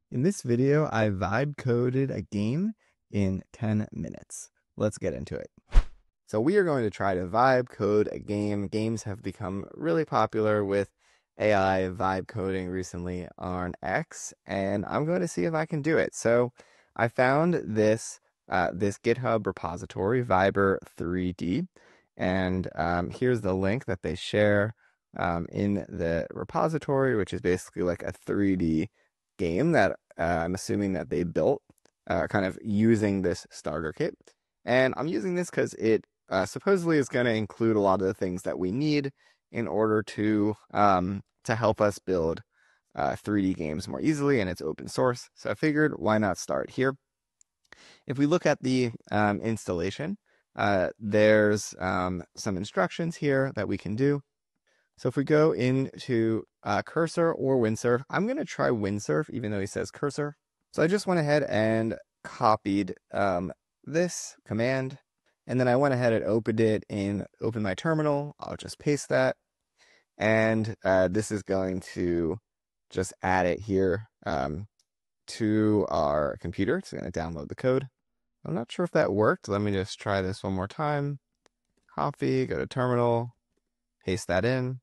In this video, I vibe coded a game in 10 minutes. Let's get into it. So we are going to try to vibe code a game. Games have become really popular with AI vibe coding recently on X, and I'm going to see if I can do it. So I found this GitHub repository, Viber 3D, and here's the link that they share in the repository, which is basically like a 3D game that I'm assuming that they built, kind of using this starter kit. And I'm using this because it supposedly is going to include a lot of the things that we need in order to help us build 3D games more easily, and it's open source. So I figured, why not start here? If we look at the installation, there's some instructions here that we can do. So if we go into cursor or windsurf, I'm going to try windsurf, even though he says cursor. So I just went ahead and copied this command, and then I went ahead and opened my terminal. I'll just paste that, and this is going to just add it here to our computer. It's going to download the code. I'm not sure if that worked. Let me just try this one more time. Copy, go to terminal, paste that in.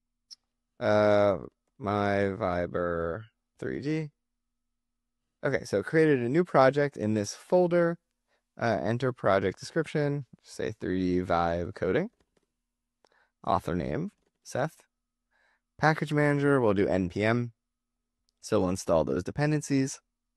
My Viber 3D. Okay, so created a new project in this folder. Enter project description, say 3D vibe coding. Author name, Seth. Package manager, we'll do npm. So we'll install those dependencies.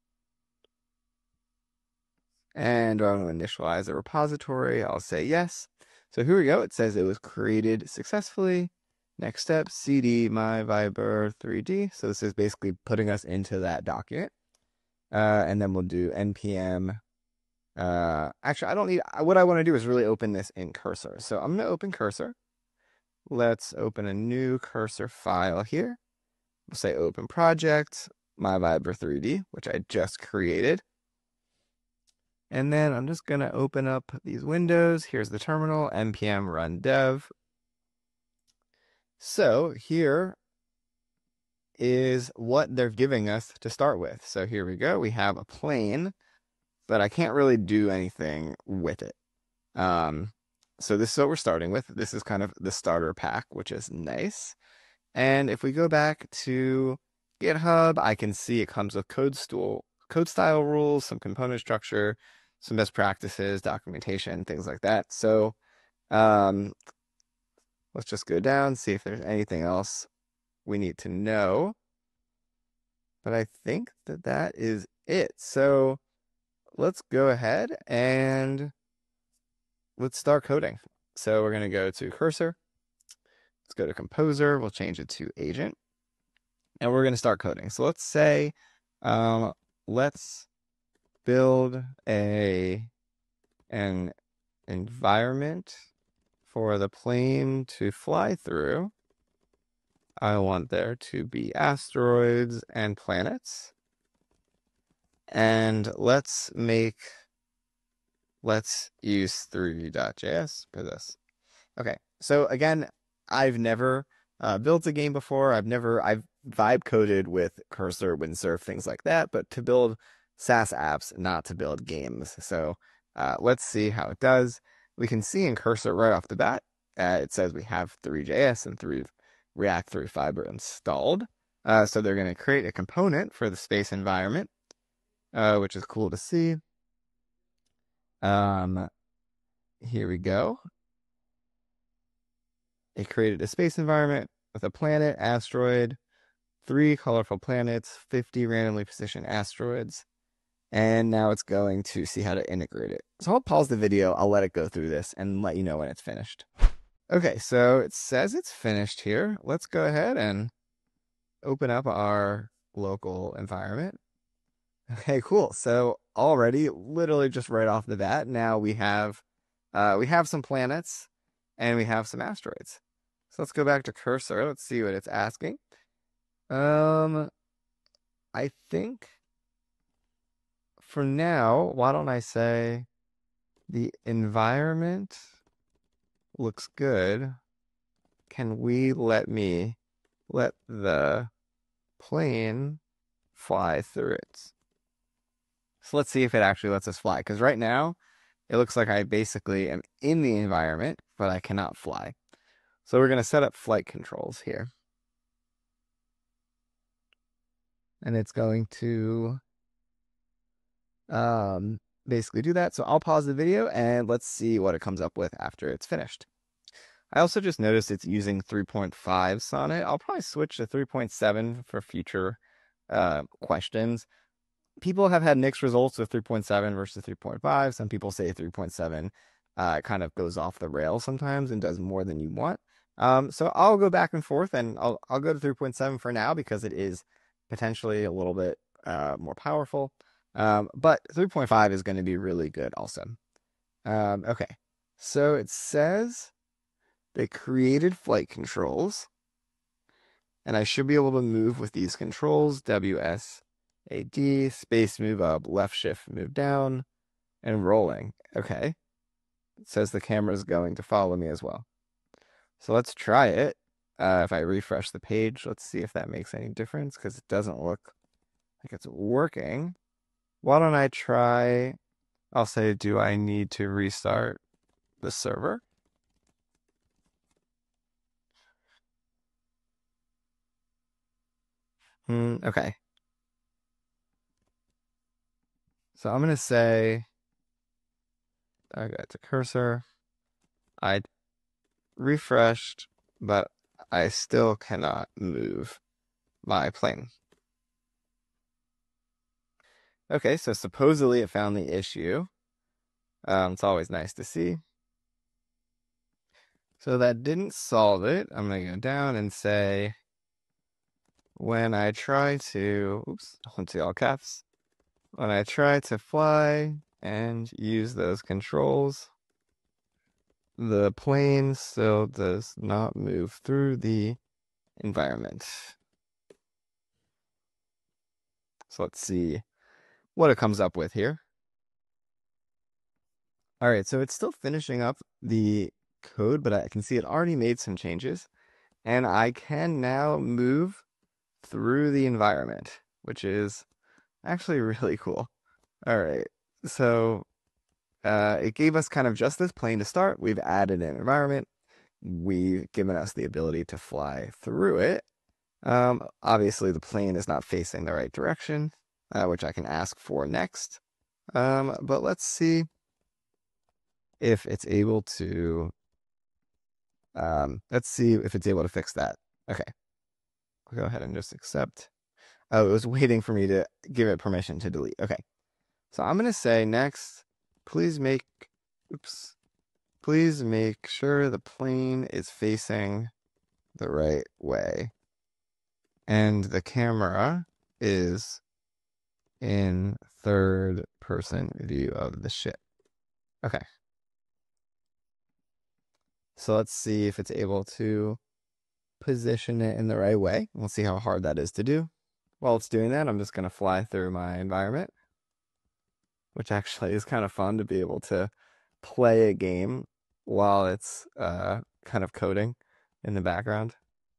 And I'm going to initialize a repository. I'll say yes. So here we go. It says it was created successfully. Next step, cd my Viber 3D. So this is basically putting us into that document. And then we'll do npm. Actually, I don't need, what I want to do is really open this in cursor. So I'm going to open cursor. Let's open a new cursor file here. We'll say open project, my Viber 3D, which I just created. And then I'm just going to open up these windows. Here's the terminal, npm run dev. So here is what they're giving us to start with. So here we go. We have a plane, but I can't really do anything with it. So this is what we're starting with. This is kind of the starter pack, which is nice. And if we go back to GitHub, I can see it comes with code style rules, some component structure, some best practices, documentation, things like that. So let's just go down, see if there's anything else we need to know. But I think that is it. So let's go ahead and let's start coding. So we're going to go to cursor. Let's go to composer. We'll change it to agent. And we're going to start coding. So let's say, let's build an environment for the plane to fly through. I want there to be asteroids and planets. And let's use three.js for this. Okay, so again, I've never built a game before. I've vibe coded with cursor, windsurf, things like that, but to build SaaS apps, not to build games. So let's see how it does. We can see in cursor right off the bat, it says we have three.js and React 3 Fiber installed. So they're going to create a component for the space environment, which is cool to see. Here we go. It created a space environment with a planet, asteroid, 3 colorful planets, 50 randomly positioned asteroids, and now it's going to see how to integrate it. So I'll pause the video, I'll let it go through this, and let you know when it's finished. Okay, so it says it's finished here. Let's go ahead and open up our local environment. Okay, cool. So already, literally just right off the bat, now we have some planets and we have some asteroids. So let's go back to cursor. Let's see what it's asking. I think for now, why don't I say the environment looks good. Can we let the plane fly through it. So let's see if it actually lets us fly, because right now it looks like I basically am in the environment, but I cannot fly. So we're going to set up flight controls here. And it's going to basically do that. So I'll pause the video and let's see what it comes up with after it's finished. I also just noticed it's using 3.5 Sonnet. I'll probably switch to 3.7 for future questions. People have had mixed results with 3.7 versus 3.5. Some people say 3.7 kind of goes off the rails sometimes and does more than you want. So I'll go back and forth, and I'll go to 3.7 for now because it is potentially a little bit more powerful. But 3.5 is going to be really good also. Okay, so it says they created flight controls, and I should be able to move with these controls: WSAD, space move up, left shift move down, and rolling. Okay, it says the camera is going to follow me as well. So let's try it. If I refresh the page, let's see if that makes any difference, because it doesn't look like it's working. Why don't I try? I'll say, do I need to restart the server? Okay. So I'm going to say, I got to cursor. I refreshed, but I still cannot move my plane. Okay, so supposedly it found the issue. It's always nice to see. So that didn't solve it. I'm going to go down and say, when I try to, oops, let's see, all caps. When I try to fly and use those controls, the plane still does not move through the environment. So let's see what it comes up with here. All right, so it's still finishing up the code, but I can see it already made some changes. And I can now move through the environment, which is actually really cool. All right, so it gave us kind of just this plane to start. We've added an environment. We've given us the ability to fly through it. Obviously, the plane is not facing the right direction, which I can ask for next. But let's see if it's able to. Let's see if it's able to fix that. Okay, I'll go ahead and just accept. Oh, it was waiting for me to give it permission to delete. Okay, so I'm gonna say next. Please make. Oops. Please make sure the plane is facing the right way. And the camera is in third person view of the ship. Okay. So let's see if it's able to position it in the right way. We'll see how hard that is to do. While it's doing that, I'm just going to fly through my environment, which actually is kind of fun to be able to play a game while it's kind of coding in the background.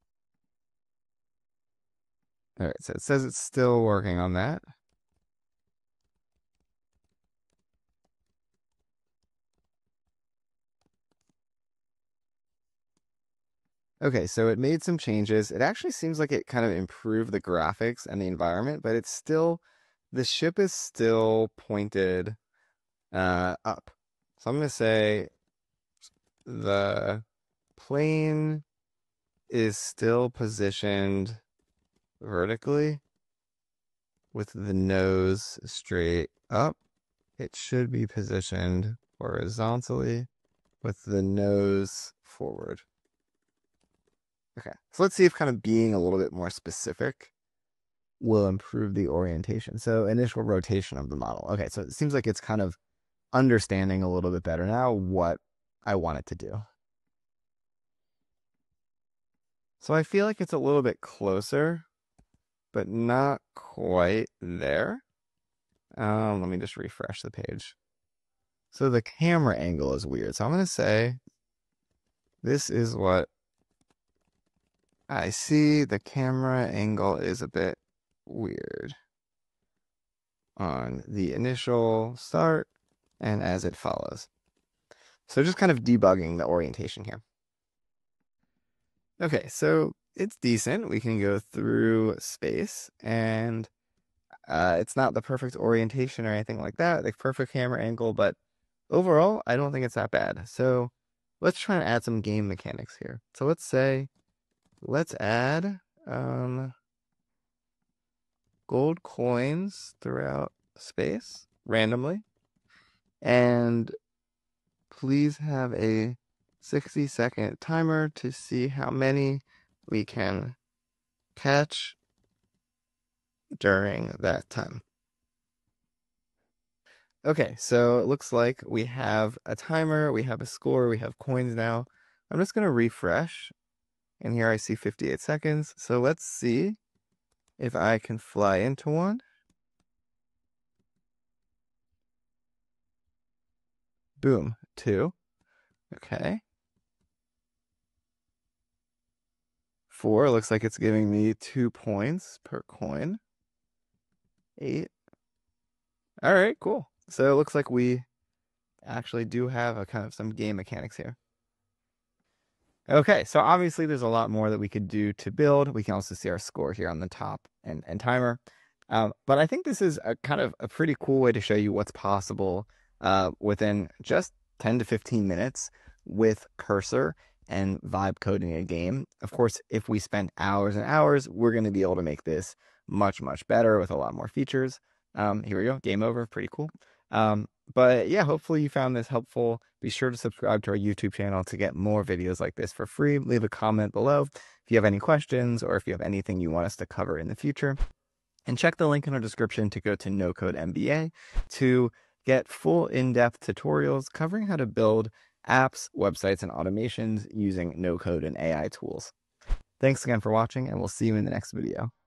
All right, so it says it's still working on that. Okay, so it made some changes. It actually seems like it kind of improved the graphics and the environment, but it's still, the ship is still pointed up. So I'm going to say the plane is still positioned vertically with the nose straight up. It should be positioned horizontally with the nose forward. Okay, so let's see if kind of being a little bit more specific will improve the orientation. So initial rotation of the model. Okay, so it seems like it's kind of understanding a little bit better now what I want it to do. So I feel like it's a little bit closer, but not quite there. Let me just refresh the page. So the camera angle is weird. So I'm going to say this is what I see. The camera angle is a bit weird. on the initial start and as it follows. So just kind of debugging the orientation here. Okay, so it's decent. We can go through space, and it's not the perfect orientation or anything like that, like perfect camera angle, but overall, I don't think it's that bad. So let's try and add some game mechanics here. So let's add gold coins throughout space randomly, and please have a 60-second timer to see how many we can catch during that time. Okay, so it looks like we have a timer, we have a score, we have coins now. I'm just going to refresh, and here I see 58 seconds. So let's see if I can fly into one. Boom, 2. Okay. 4, looks like it's giving me 2 points per coin. 8. All right, cool. So it looks like we actually do have a kind of some game mechanics here. Okay, so obviously there's a lot more that we could do to build. We can also see our score here on the top and timer. But I think this is a kind of a pretty cool way to show you what's possible within just 10 to 15 minutes with Cursor and vibe coding a game. Of course, if we spend hours and hours, we're going to be able to make this much, much better with a lot more features. Here we go, game over, pretty cool. But yeah, hopefully you found this helpful. Be sure to subscribe to our YouTube channel to get more videos like this for free. Leave a comment below if you have any questions or if you have anything you want us to cover in the future. And check the link in our description to go to No Code MBA to get full in-depth tutorials covering how to build apps, websites, and automations using no code and AI tools. Thanks again for watching, and we'll see you in the next video.